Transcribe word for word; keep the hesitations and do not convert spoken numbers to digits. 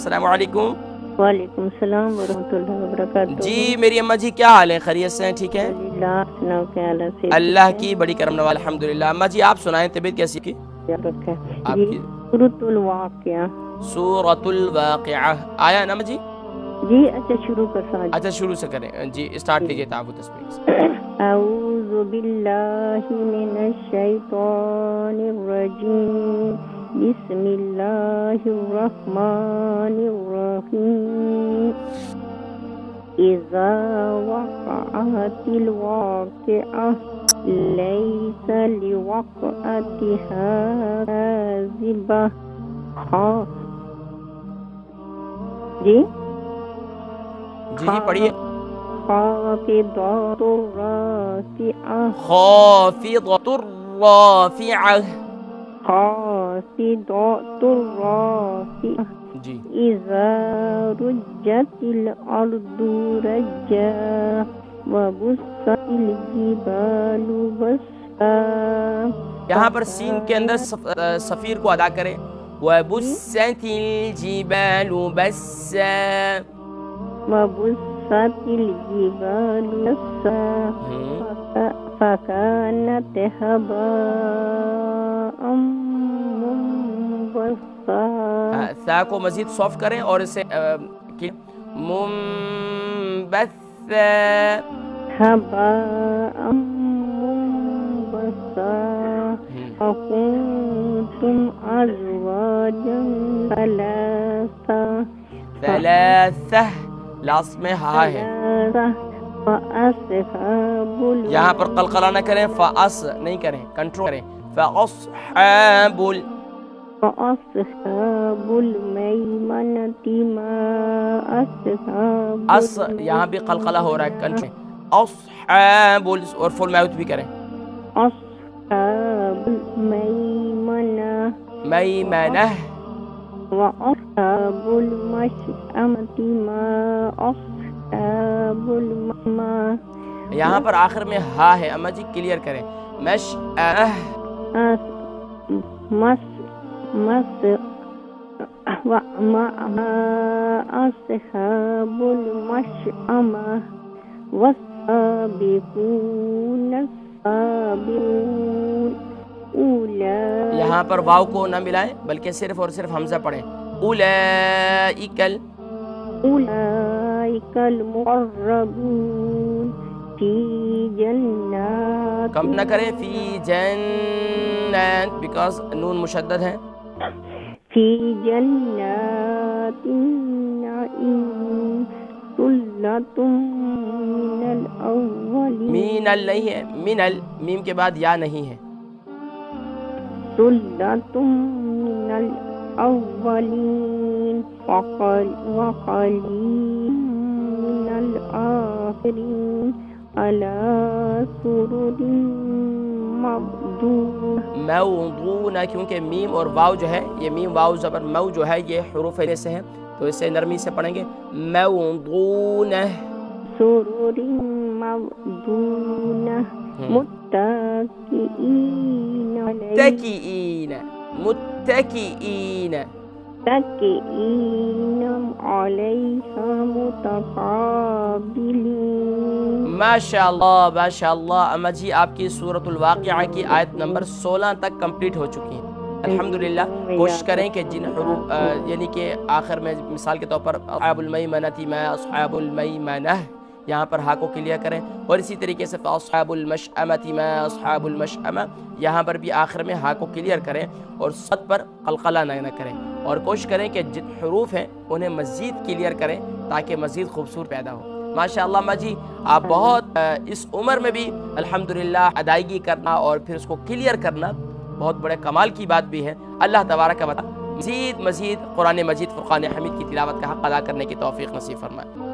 अस्सलाम वालेकुम। वालेकुम अस्सलाम वरहमतुल्लाहि वबरकातुहू। जी मेरी अम्मा जी क्या हाल है, खैरियत से हैं, ठीक है? अल्लाह की बड़ी करम नवाज़, अल्हम्दुलिल्लाह। अम्मा जी आप सुनाएं, तबीयत कैसी की आपकी? सूरतुल वाक़िया। सूरतुल वाक़िया आया ना अम्मा जी? जी अच्छा शुरू कर सकते। अच्छा शुरू से करें जी, स्टार्ट कीजिए तावुत तस्बीह से। अऊज़ु बिल्लाहि मिनश शैतानिर रजीम। बिस्मिल्लाहिर रहमानिर रहीम। इज़ा वक़अतिल वाक़िअह लैसा लिवक़अतिहा काज़िबह। हाँ जी जी जी पढ़िए। खाफ़िदतुर राफ़िअह। खाफ़िदतुर राफ़िअह। खाफ़िदतुर राफ़िअह। जी इज़ा रुज्जतिल अर्दु रज्जा व बुस्सतिल जिबालु बस्सा। यहाँ पर सीन के अंदर सफ, आ, सफ़ीर को अदा करें। व बुस्सतिल जिबालु बस्सा। व बुस्सतिल जिबालु बस्सा। फकानत हबाअम मुंबस्सा। सा को मजीद सॉफ्ट करें और इसे मुंबस्सा। हबाअम मुंबस्सा। वकुंतुम अज़वाजन सलासा। सलासा लास्ट में हा है। फ़अस्हाबुल। यहाँ पर कलकला न करें, फ़अस नहीं करें, कंट्रोल करें। फ़अस्हाबुल। फ़अस्हाबुल मैमनति मा अस्हाबुल। अस यहाँ भी कलकला हो रहा है, कंट्रोल। अस्हाबुल और फुल माउथ भी करें। अस्हाबुल मैमना। मैमना। व अस्हाबुल मशअमति मा अस्हाबुल ममा। यहाँ पर आखिर में हा है, अम्मा जी क्लियर करें। मश मस मस व मा अस्हाबुल मशअमा वस्साबिकून साबिकून उला। यहाँ पर वाव को न मिलाएं बल्कि सिर्फ और सिर्फ हमजा पढ़ें। उलाइकल। उलाइकल मुक़र्रबून फी जन्नात। कम न करें, फी जन्नत बिकॉज नून मुशद्दद है। फी जन्नातिन नईम सुल्लतुम मिनल अव्वलीन। मीनल नहीं है, मिनल मीम के बाद या नहीं है। सुल्लतुम मिनल अव्वलीन वक़ल वक़लीलुम मिनल आखिरीन अला सुरुरिन मबदून। मौदूना क्योंकि मीम और वाव जो है, ये मीम वाव ज़बर मऊ जो है ये हुरूफ से है, तो इसे नरमी से पढ़ेंगे। मौदूना सुरुरिन मबदूना मुत्तकीईन मुत्तकीईन मुत्तकीईन मुत्तकीईन अलैहा मुतक़ाबिलीन। माशाअल्लाह माशाअल्लाह। अम्मा जी आपकी सूरतुल वाक़िआ की आयत नंबर सोलह तक कंप्लीट हो चुकी है, अल्हम्दुलिल्लाह। कोशिश करें कि जिन हुरूफ यानी कि आखिर में मिसाल के तौर पर अस्हाबुल मैमनति मा अस्हाबुल मैमनह, यहाँ पर हा को क्लियर करें। और इसी तरीके से अस्हाबुल मशअमति मा अस्हाबुल मशअमा, यहाँ पर भी आखिर में हा को क्लियर करें और सद पर कलकला न करें। और कोशिश करें कि जिन हुरूफ हैं उन्हें मज़ीद क्लियर करें ताकि मज़ीद खूबसूरत पैदा हो। माशाअल्लाह अम्मा जी आप बहुत इस उम्र में भी अल्हम्दुलिल्लाह अदायगी करना और फिर उसको क्लियर करना बहुत बड़े कमाल की बात भी है। अल्लाह तबारक व तआला मज़ीद मज़ीद कुरान मजीद फ़ुरक़ान हमीद की तिलावत का हक़ अदा करने की तौफ़ीक़ नसीब फरमाए।